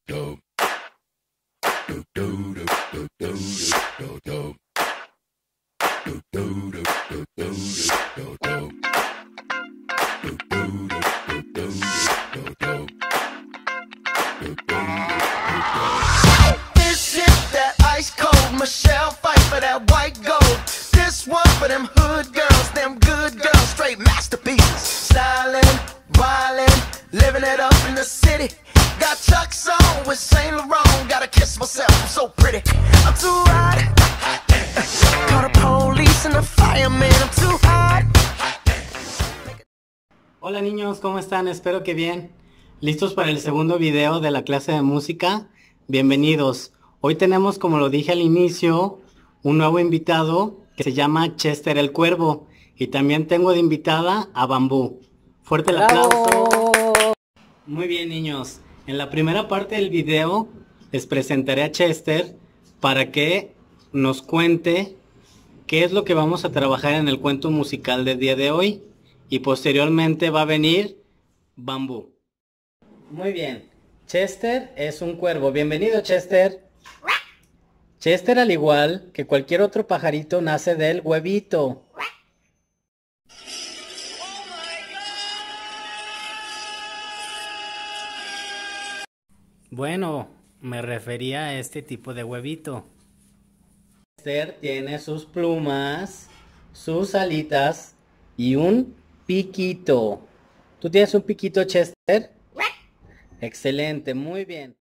This is that ice cold Michelle fight for that white gold. This one for them hood girls, them good girls, straight masterpieces. Stylin', wildin', living it up in the city. Got Chuck's on with Saint Laurent. Gotta kiss myself, I'm so pretty. I'm too hot. Call the police and the fireman, I'm too hot. Hola niños, ¿cómo están? Espero que bien. ¿Listos para el segundo video de la clase de música? Bienvenidos. Hoy tenemos, como lo dije al inicio, un nuevo invitado que se llama Chester el Cuervo. Y también tengo de invitada a Bambú. Fuerte el aplauso. Muy bien niños. En la primera parte del video les presentaré a Chester para que nos cuente qué es lo que vamos a trabajar en el cuento musical del día de hoy. Y posteriormente va a venir Bambú. Muy bien. Chester es un cuervo. Bienvenido, Chester. Chester, al igual que cualquier otro pajarito, nace del huevito. Bueno, me refería a este tipo de huevito. Chester tiene sus plumas, sus alitas y un piquito. ¿Tú tienes un piquito, Chester? Excelente, muy bien.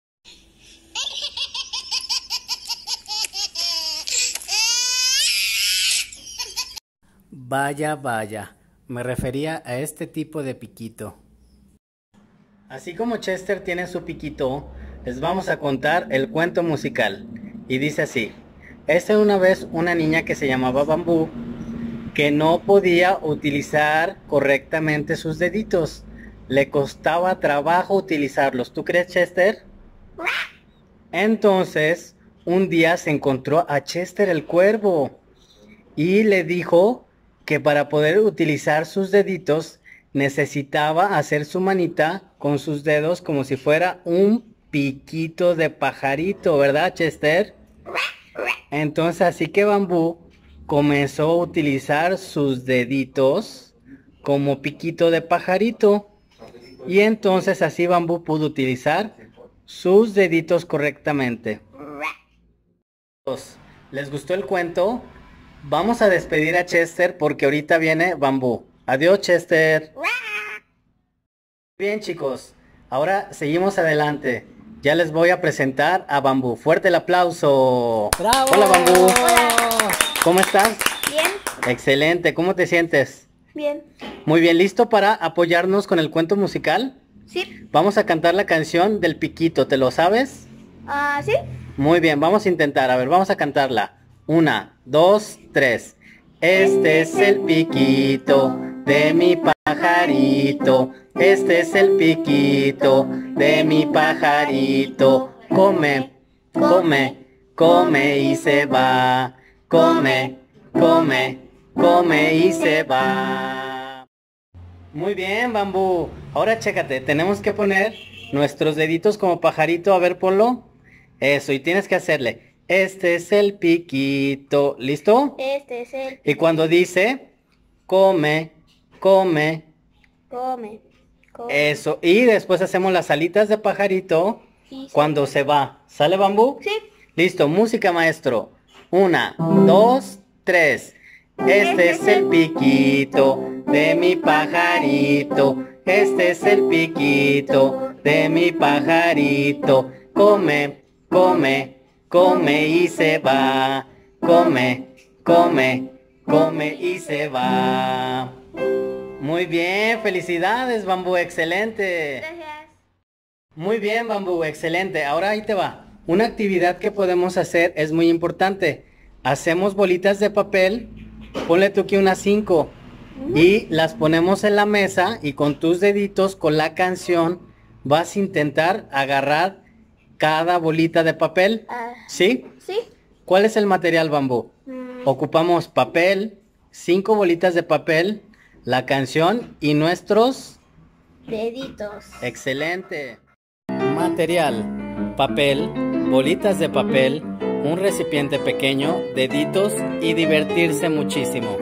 Vaya, vaya, me refería a este tipo de piquito. Así como Chester tiene su piquito, les vamos a contar el cuento musical. Y dice así: esta una vez una niña que se llamaba Bambú, que no podía utilizar correctamente sus deditos. Le costaba trabajo utilizarlos. ¿Tú crees, Chester? Entonces, un día se encontró a Chester el Cuervo y le dijo que para poder utilizar sus deditos necesitaba hacer su manita con sus dedos como si fuera un piquito de pajarito, ¿verdad, Chester? Entonces, así que Bambú comenzó a utilizar sus deditos como piquito de pajarito. Y entonces así Bambú pudo utilizar sus deditos correctamente. ¿Les gustó el cuento? Vamos a despedir a Chester porque ahorita viene Bambú. Adiós, Chester. Bien, chicos, ahora seguimos adelante. Ya les voy a presentar a Bambú. Fuerte el aplauso. ¡Bravo! Hola, Bambú. Hola. ¿Cómo estás? Bien. Excelente. ¿Cómo te sientes? Bien. Muy bien. ¿Listo para apoyarnos con el cuento musical? Sí. Vamos a cantar la canción del piquito. ¿Te lo sabes? Sí. Muy bien. Vamos a intentar. A ver, vamos a cantarla. 1, 2, 3. Este es el piquito de mi pajarito. Este es el piquito de mi pajarito. Come, come, come y se va. Come, come, come y se va. Muy bien, Bambú. Ahora chécate, tenemos que poner nuestros deditos como pajarito. A ver, ponlo. Eso, y tienes que hacerle: este es el piquito. ¿Listo? Este es el... Y cuando dice come, come, Come. Come. eso. Y después hacemos las alitas de pajarito Y cuando se va. ¿Sale, Bambú? Sí. Listo, música, maestro. 1, 2, 3. Este es el piquito de mi pajarito. Este es el piquito de mi pajarito. Come, come, come y se va. Come, come, come y se va. Muy bien, felicidades, Bambú, excelente. Gracias. Muy bien, Bambú, excelente. Ahora ahí te va. Una actividad que podemos hacer es muy importante. Hacemos bolitas de papel, ponle tú aquí unas 5 y las ponemos en la mesa y con tus deditos, con la canción, vas a intentar agarrar cada bolita de papel. ¿Sí? Sí. ¿Cuál es el material, Bambú? Ocupamos papel, 5 bolitas de papel, la canción y nuestros Deditos. excelente material. papel, bolitas de papel, un recipiente pequeño, deditos y divertirse muchísimo.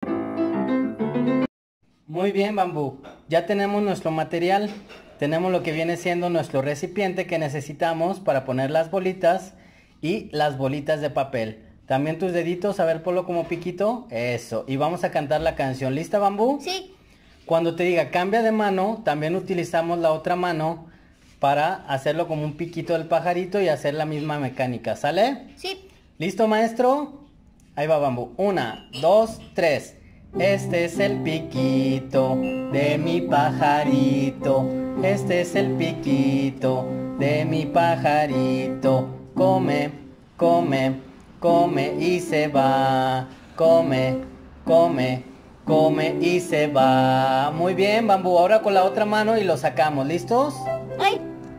Muy bien, Bambú, ya tenemos nuestro material. Tenemos lo que viene siendo nuestro recipiente que necesitamos para poner las bolitas y las bolitas de papel. También tus deditos, a ver, ponlo como piquito. Eso, y vamos a cantar la canción. ¿Lista, Bambú? Sí. Cuando te diga cambia de mano, también utilizamos la otra mano para hacerlo como un piquito del pajarito y hacer la misma mecánica, ¿sale? Sí. ¿Listo, maestro? Ahí va, Bambú. 1, 2, 3. Este es el piquito de mi pajarito. Este es el piquito de mi pajarito. Come, come, come y se va. Come, come, come y se va. Muy bien, Bambú. Ahora con la otra mano y lo sacamos. ¿Listos? Ay.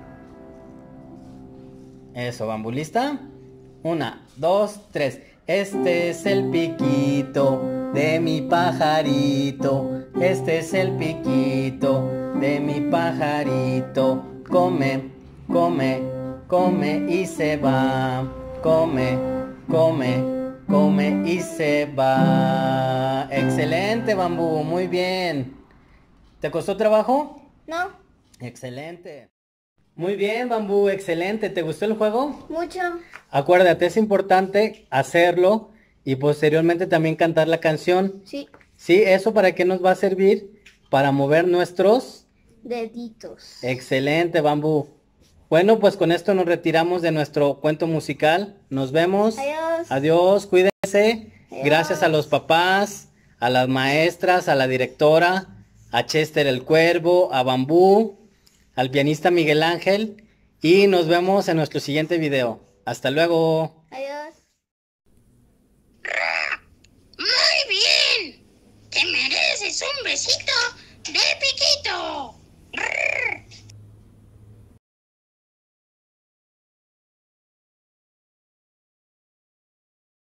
Eso, Bambú. ¿Lista? 1, 2, 3. Este es el piquito de mi pajarito. Este es el piquito de mi pajarito. Come, come, come y se va. Come, come, come y se va. Excelente, Bambú, muy bien. ¿Te costó trabajo? No. Excelente. Muy bien, Bambú, excelente. ¿Te gustó el juego? Mucho. Acuérdate, es importante hacerlo y posteriormente también cantar la canción. Sí. Sí, ¿eso para qué nos va a servir? Para mover nuestros deditos. Excelente, Bambú. Bueno, pues con esto nos retiramos de nuestro cuento musical. Nos vemos. Adiós. Adiós, cuídense. Adiós. Gracias a los papás, a las maestras, a la directora, a Chester el Cuervo, a Bambú, al pianista Miguel Ángel. Y nos vemos en nuestro siguiente video. Hasta luego. Adiós. Muy bien. Te mereces un besito de piquito.